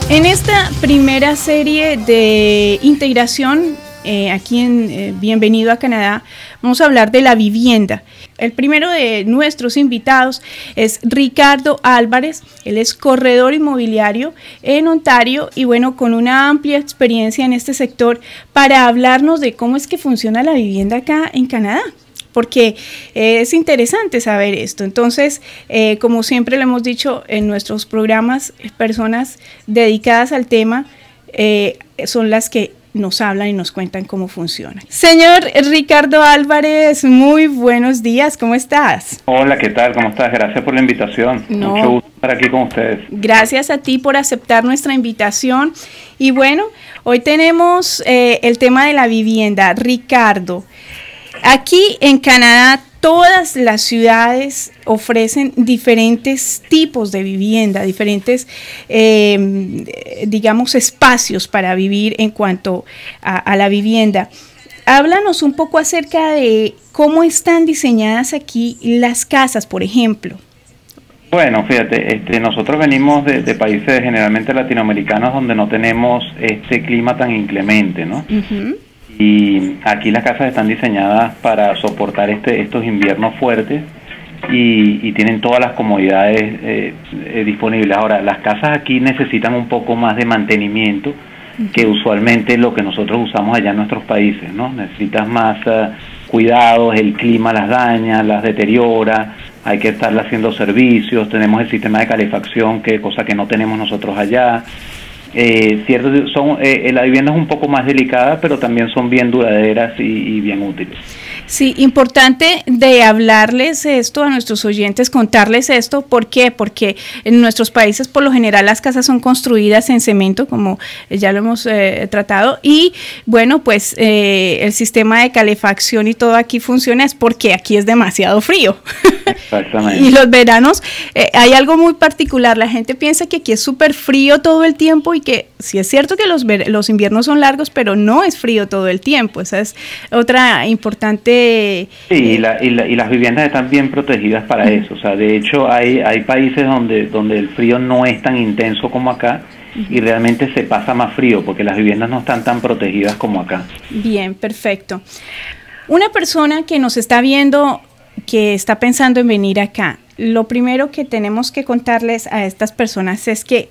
En esta primera serie de integración, aquí en Bienvenido a Canadá, vamos a hablar de la vivienda. El primero de nuestros invitados es Ricardo Álvarez. Él es corredor inmobiliario en Ontario y bueno, con una amplia experiencia en este sector para hablarnos de cómo es que funciona la vivienda acá en Canadá, porque es interesante saber esto. Entonces, como siempre le hemos dicho en nuestros programas, personas dedicadas al tema son las que nos hablan y nos cuentan cómo funciona. Señor Ricardo Álvarez, muy buenos días, ¿cómo estás? Hola, ¿qué tal? ¿Cómo estás? Gracias por la invitación. Mucho gusto estar aquí con ustedes. Gracias a ti por aceptar nuestra invitación. Y bueno, hoy tenemos el tema de la vivienda. Ricardo, aquí en Canadá todas las ciudades ofrecen diferentes tipos de vivienda, diferentes, digamos, espacios para vivir en cuanto a la vivienda. Háblanos un poco acerca de cómo están diseñadas aquí las casas, por ejemplo. Bueno, fíjate, nosotros venimos de países generalmente latinoamericanos donde no tenemos este clima tan inclemente, ¿no? Y aquí las casas están diseñadas para soportar estos inviernos fuertes y tienen todas las comodidades disponibles. Ahora, las casas aquí necesitan un poco más de mantenimiento que usualmente lo que nosotros usamos allá en nuestros países, ¿no? Necesitas más cuidados, el clima las daña, las deteriora, hay que estarle haciendo servicios, tenemos el sistema de calefacción, cosa que no tenemos nosotros allá. Cierto, la vivienda es un poco más delicada, pero también son bien duraderas y bien útiles. Sí, importante de hablarles esto a nuestros oyentes, contarles esto. ¿Por qué? Porque en nuestros países por lo general las casas son construidas en cemento, como ya lo hemos tratado, y bueno, pues el sistema de calefacción y todo aquí funciona es porque aquí es demasiado frío. Exactamente. Y los veranos, hay algo muy particular, la gente piensa que aquí es súper frío todo el tiempo y que sí es cierto que los inviernos son largos, pero no es frío todo el tiempo. Esa es otra importante. Sí, y las viviendas están bien protegidas para eso. O sea, de hecho hay países donde el frío no es tan intenso como acá y realmente se pasa más frío porque las viviendas no están tan protegidas como acá. Bien, perfecto. Una persona que nos está viendo, que está pensando en venir acá, lo primero que tenemos que contarles a estas personas es que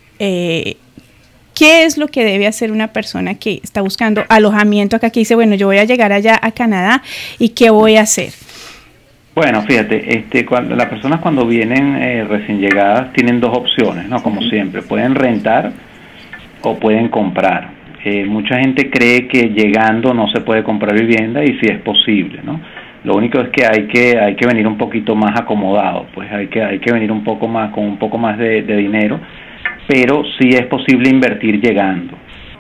¿qué es lo que debe hacer una persona que está buscando alojamiento acá, que dice, bueno, yo voy a llegar allá a Canadá y qué voy a hacer? Bueno, fíjate, las personas cuando vienen recién llegadas tienen dos opciones, ¿no? Como siempre, pueden rentar o pueden comprar. Mucha gente cree que llegando no se puede comprar vivienda y sí es posible, ¿no? Lo único es que hay que venir un poquito más acomodado, pues hay que venir un poco más con un poco más de dinero, pero sí es posible invertir llegando.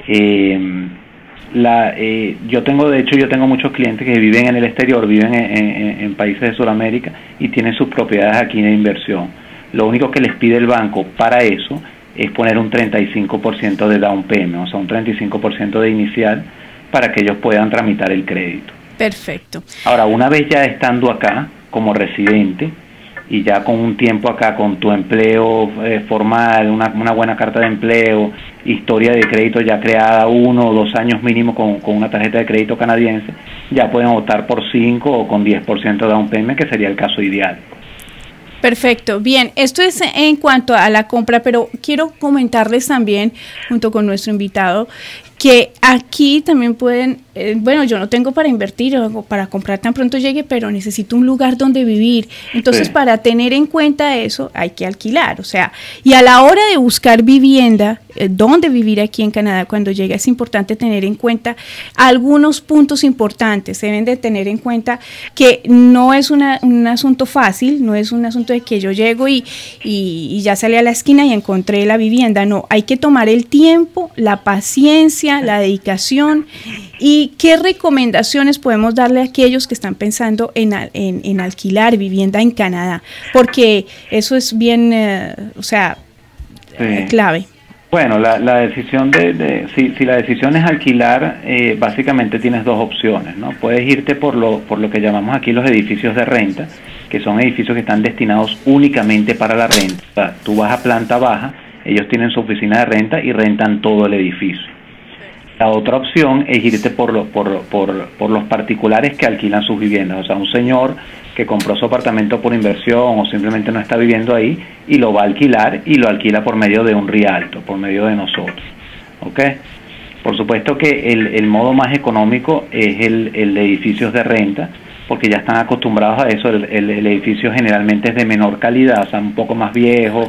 Yo tengo muchos clientes que viven en el exterior, viven en países de Sudamérica y tienen sus propiedades aquí de inversión. Lo único que les pide el banco para eso es poner un 35% de down payment, o sea, un 35% de inicial para que ellos puedan tramitar el crédito. Perfecto. Ahora, una vez ya estando acá como residente, y ya con un tiempo acá, con tu empleo formal, una buena carta de empleo, historia de crédito ya creada 1 o 2 años mínimo con una tarjeta de crédito canadiense, ya pueden optar por 5 o con 10% de down payment, que sería el caso ideal. Perfecto, bien, esto es en cuanto a la compra, pero quiero comentarles también, junto con nuestro invitado, que aquí también pueden, bueno, yo no tengo para invertir o para comprar tan pronto llegue, pero necesito un lugar donde vivir. Entonces, sí, para tener en cuenta eso, hay que alquilar. O sea, y a la hora de buscar vivienda, dónde vivir aquí en Canadá cuando llegue, es importante tener en cuenta algunos puntos importantes. Se deben de tener en cuenta que no es un asunto fácil, no es un asunto de que yo llego y ya salí a la esquina y encontré la vivienda. No, hay que tomar el tiempo, la paciencia, la dedicación. ¿Y qué recomendaciones podemos darle a aquellos que están pensando en alquilar vivienda en Canadá? Porque eso es bien, clave. Bueno, la decisión si la decisión es alquilar, básicamente tienes dos opciones, ¿no? Puedes irte por lo que llamamos aquí los edificios de renta, que son edificios que están destinados únicamente para la renta. O sea, tú vas a planta baja ellos tienen su oficina de renta y rentan todo el edificio. La otra opción es irte por los particulares que alquilan sus viviendas, o sea, un señor que compró su apartamento por inversión o simplemente no está viviendo ahí y lo va a alquilar y lo alquila por medio de un rialto, por medio de nosotros, ¿ok? Por supuesto que el modo más económico es el de edificios de renta, porque ya están acostumbrados a eso. El edificio generalmente es de menor calidad, o sea, un poco más viejo.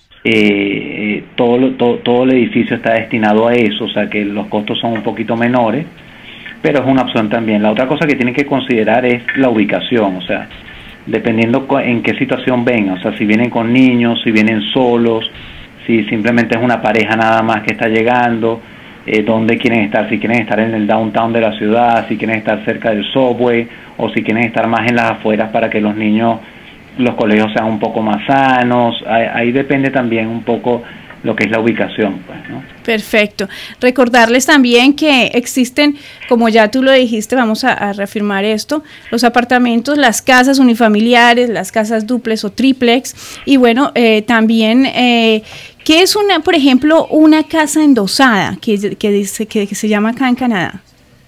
Todo el edificio está destinado a eso, o sea que los costos son un poquito menores, pero es una opción también. La otra cosa que tienen que considerar es la ubicación, o sea, dependiendo en qué situación vengan, o sea, si vienen con niños, si vienen solos, si simplemente es una pareja nada más que está llegando, dónde quieren estar, si quieren estar en el downtown de la ciudad, si quieren estar cerca del subway, o si quieren estar más en las afueras para que los niños, los colegios sean un poco más sanos. Ahí depende también un poco lo que es la ubicación, pues, ¿no? Perfecto. Recordarles también que existen, como ya tú lo dijiste, vamos a reafirmar esto, los apartamentos, las casas unifamiliares, las casas dúplex o triplex, y bueno, también, ¿qué es por ejemplo, una casa endosada, que se llama acá en Canadá?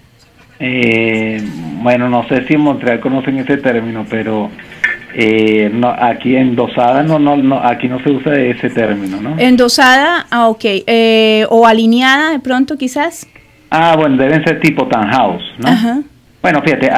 Bueno, no sé si en Montreal conocen ese término, pero no, aquí endosada aquí no se usa ese término, ¿no? Endosada, ok, o alineada de pronto quizás. Bueno, deben ser tipo townhouse, ¿no? Ajá. Bueno, fíjate,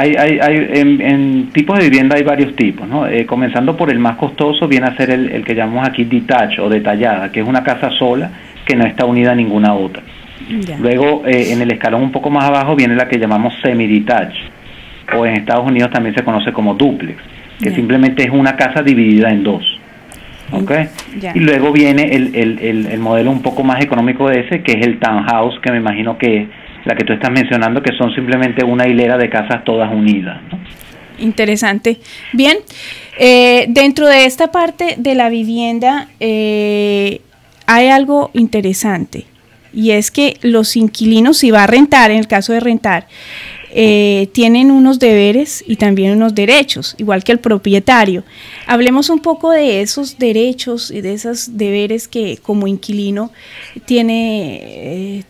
en tipos de vivienda hay varios tipos, ¿no? Comenzando por el más costoso, viene a ser el que llamamos aquí detached o detallada, que es una casa sola que no está unida a ninguna otra. Ya. Luego, en el escalón un poco más abajo viene la que llamamos semi-detached, o en Estados Unidos también se conoce como duplex, que simplemente es una casa dividida en dos, ¿ok? Y luego viene el modelo un poco más económico de ese, que es el townhouse, que me imagino que la que tú estás mencionando, que son simplemente una hilera de casas todas unidas, ¿no? Interesante. Bien, dentro de esta parte de la vivienda hay algo interesante, y es que los inquilinos, si va a rentar, en el caso de rentar, tienen unos deberes y también unos derechos, igual que el propietario. Hablemos un poco de esos derechos y de esos deberes que como inquilino tiene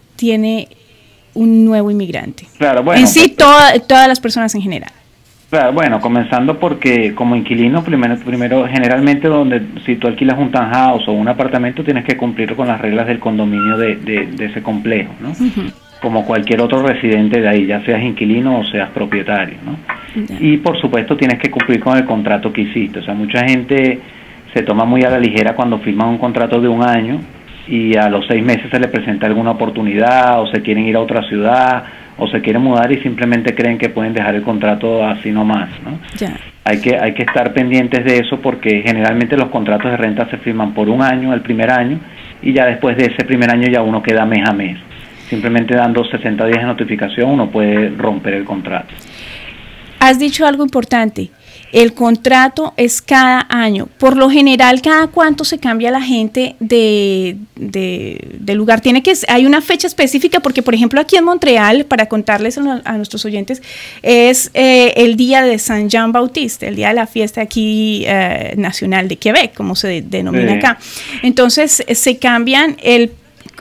un nuevo inmigrante. Claro, bueno, en sí, todas las personas en general. Claro, bueno, comenzando porque como inquilino, primero generalmente si tú alquilas un townhouse o un apartamento, tienes que cumplir con las reglas del condominio de ese complejo, ¿no? Como cualquier otro residente de ahí, ya seas inquilino o seas propietario, ¿no? Y por supuesto tienes que cumplir con el contrato que hiciste. O sea, mucha gente se toma muy a la ligera cuando firman un contrato de un año y a los 6 meses se le presenta alguna oportunidad, o se quieren ir a otra ciudad, o se quieren mudar y simplemente creen que pueden dejar el contrato así nomás, ¿no? Ya. Hay que estar pendientes de eso, porque generalmente los contratos de renta se firman por un año, el primer año, y ya después de ese primer año ya uno queda mes a mes. Simplemente dando 60 días de notificación uno puede romper el contrato. Has dicho algo importante, el contrato es cada año. Por lo general, ¿cada cuánto se cambia la gente de lugar? Hay una fecha específica, porque por ejemplo aquí en Montreal, para contarles a nuestros oyentes, es el día de Saint Jean Baptiste, el día de la fiesta aquí nacional de Quebec, como se denomina acá. Entonces se cambian el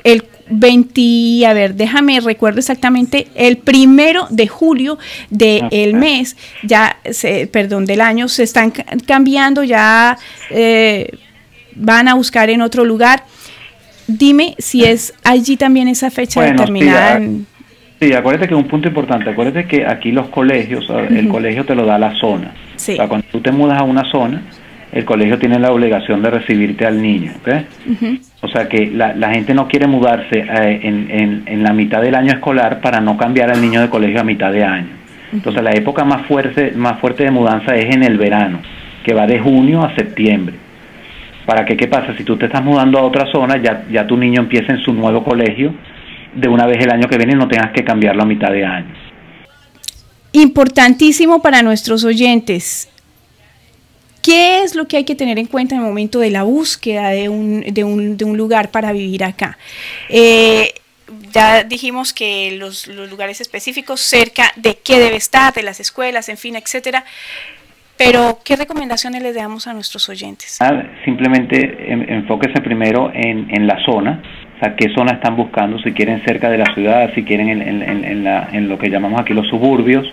20, recuerdo exactamente, el 1 de julio del mes, del año, se están cambiando, ya van a buscar en otro lugar. Dime si es allí también esa fecha determinada. Sí, acuérdate que es un punto importante, acuérdate que aquí los colegios, el colegio te lo da la zona. Sí. O sea, cuando tú te mudas a una zona, el colegio tiene la obligación de recibirte al niño, ¿ok? O sea que la gente no quiere mudarse en la mitad del año escolar para no cambiar al niño de colegio a mitad de año. Entonces la época más fuerte de mudanza es en el verano, que va de junio a septiembre. Para que, ¿qué pasa? Si tú te estás mudando a otra zona, ya tu niño empieza en su nuevo colegio de una vez el año que viene y no tengas que cambiarlo a mitad de año. Importantísimo para nuestros oyentes. ¿Qué es lo que hay que tener en cuenta en el momento de la búsqueda de un lugar para vivir acá? Ya dijimos que los lugares específicos, cerca de qué debe estar, de las escuelas, en fin, etcétera. pero ¿qué recomendaciones les damos a nuestros oyentes? Simplemente enfóquese primero en la zona, o sea, qué zona están buscando, si quieren cerca de la ciudad, si quieren en lo que llamamos aquí los suburbios.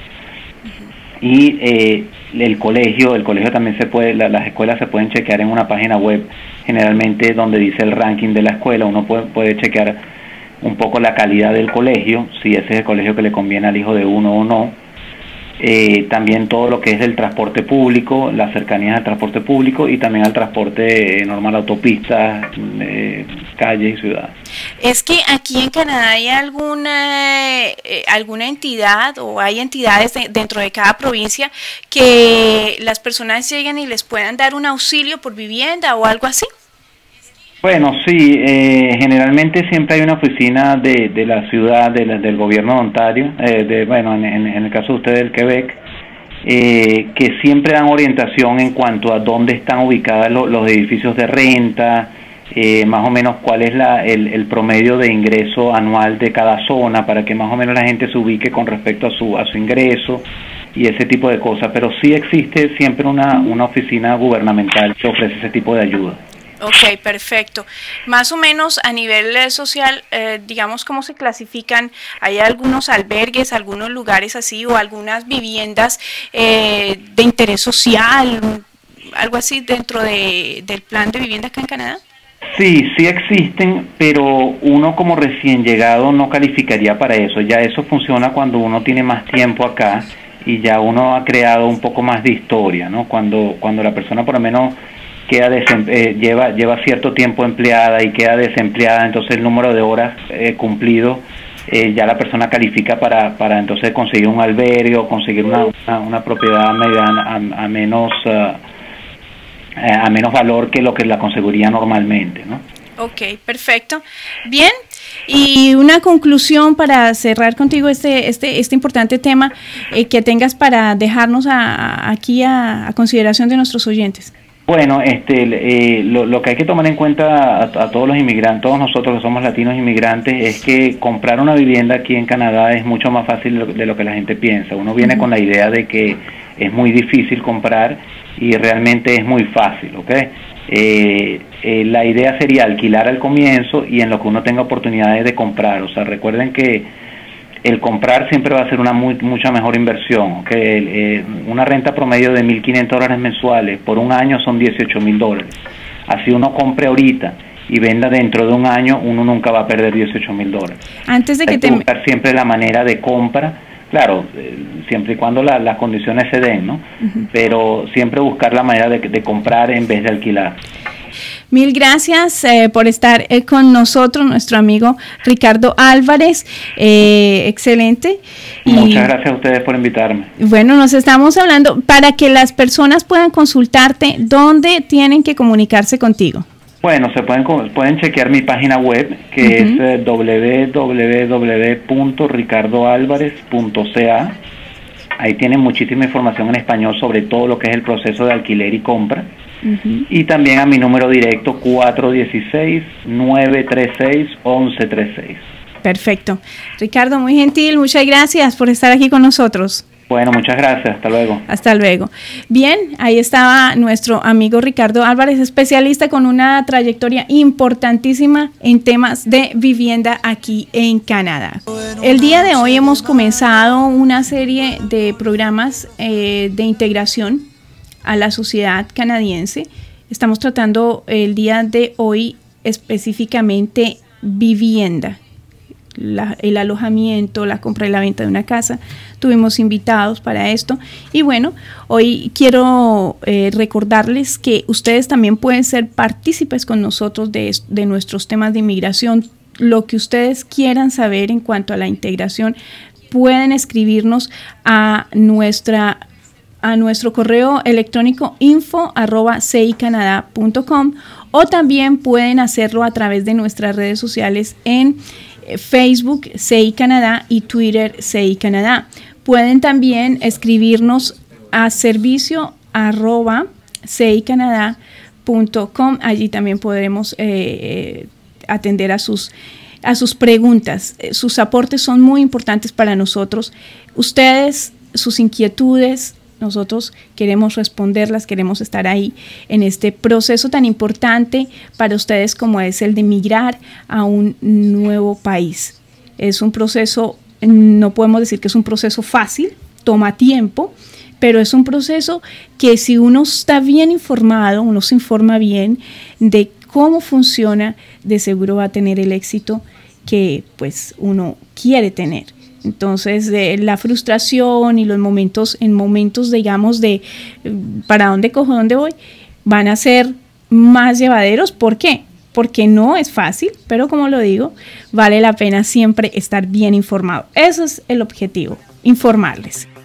Y el colegio también se puede, las escuelas se pueden chequear en una página web, generalmente donde dice el ranking de la escuela. Uno puede chequear un poco la calidad del colegio, si ese es el colegio que le conviene al hijo de uno o no. También todo lo que es del transporte público, las cercanías al transporte público y también al transporte normal, autopistas, calles y ciudades. Es que aquí en Canadá hay alguna entidad o hay entidades dentro de cada provincia que las personas lleguen y les puedan dar un auxilio por vivienda o algo así. Bueno, sí, generalmente siempre hay una oficina de la ciudad, del gobierno de Ontario, en el caso de ustedes del Quebec, que siempre dan orientación en cuanto a dónde están ubicados los edificios de renta, más o menos cuál es el promedio de ingreso anual de cada zona, para que más o menos la gente se ubique con respecto a su ingreso y ese tipo de cosas. Pero sí existe siempre una oficina gubernamental que ofrece ese tipo de ayuda. Ok, perfecto. Más o menos a nivel social, digamos, ¿cómo se clasifican? ¿Hay algunos albergues, algunos lugares así o algunas viviendas de interés social, algo así dentro del plan de vivienda acá en Canadá? Sí, sí existen, pero uno como recién llegado no calificaría para eso. Ya eso funciona cuando uno tiene más tiempo acá y ya uno ha un poco más de historia, ¿no? Cuando la persona por lo menos lleva cierto tiempo empleada y queda desempleada, entonces el número de horas cumplido, ya la persona califica para entonces conseguir un albergue o conseguir una propiedad a menos valor que lo que la conseguiría normalmente, ¿no? Ok, perfecto. Bien, y una conclusión para cerrar contigo este importante tema que tengas para dejarnos aquí a consideración de nuestros oyentes. Bueno, lo que hay que tomar en cuenta a todos los inmigrantes, todos nosotros que somos latinos inmigrantes, es que comprar una vivienda aquí en Canadá es mucho más fácil de lo que la gente piensa. Uno viene con la idea de que es muy difícil comprar y realmente es muy fácil, ¿ok? La idea sería alquilar al comienzo y en lo que uno tenga oportunidades de comprar. O sea, recuerden que el comprar siempre va a ser una mucha mejor inversión, ¿okay? Una renta promedio de $1,500 mensuales por un año son $18,000. Así uno compre ahorita y venda dentro de un año, uno nunca va a perder $18,000. Antes de que buscar siempre la manera de compra, claro, siempre y cuando las condiciones se den, ¿no? Pero siempre buscar la manera de comprar en vez de alquilar. Mil gracias por estar con nosotros, nuestro amigo Ricardo Álvarez, excelente. Muchas gracias a ustedes por invitarme. Bueno, nos estamos hablando para que las personas puedan consultarte, ¿dónde tienen que comunicarse contigo? Bueno, pueden chequear mi página web, que es www.ricardoalvarez.ca. Ahí tienen muchísima información en español sobre todo lo que es el proceso de alquiler y compra. Y también a mi número directo 416-936-1136. Perfecto. Ricardo, muy gentil, muchas gracias por estar aquí con nosotros. Bueno, muchas gracias, hasta luego. Hasta luego. Bien, ahí estaba nuestro amigo Ricardo Álvarez, especialista con una trayectoria importantísima en temas de vivienda aquí en Canadá. El día de hoy hemos comenzado una serie de programas de integración a la sociedad canadiense. Estamos tratando el día de hoy específicamente vivienda, el alojamiento, la compra y la venta de una casa. Tuvimos invitados para esto y bueno, hoy quiero recordarles que ustedes también pueden ser partícipes con nosotros de nuestros temas de inmigración. Lo que ustedes quieran saber en cuanto a la integración, pueden escribirnos a nuestro correo electrónico info@cicanada.com o también pueden hacerlo a través de nuestras redes sociales en Facebook CI Canadá y Twitter CI Canadá. Pueden también escribirnos a servicio@cicanada.com. Allí también podremos atender a sus preguntas. Sus aportes son muy importantes para nosotros. Ustedes, sus inquietudes, nosotros queremos responderlas, queremos estar ahí en este proceso tan importante para ustedes como es el de migrar a un nuevo país. Es un proceso, no podemos decir que es un proceso fácil, toma tiempo, pero es un proceso que si uno está bien informado, uno se informa bien de cómo funciona, de seguro va a tener el éxito que pues uno quiere tener. Entonces, la frustración y los momentos, digamos, de para dónde cojo, dónde voy, van a ser más llevaderos. ¿Por qué? Porque no es fácil, pero como lo digo, vale la pena siempre estar bien informado. Ese es el objetivo, informarles.